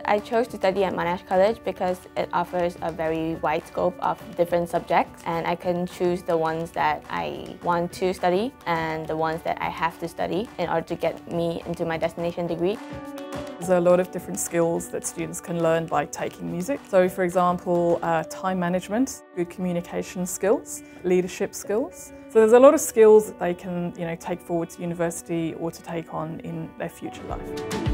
I chose to study at Monash College because it offers a very wide scope of different subjects, and I can choose the ones that I want to study and the ones that I have to study in order to get me into my destination degree. There's a lot of different skills that students can learn by taking music. So for example, time management, good communication skills, leadership skills. So there's a lot of skills that they can take forward to university or to take on in their future life.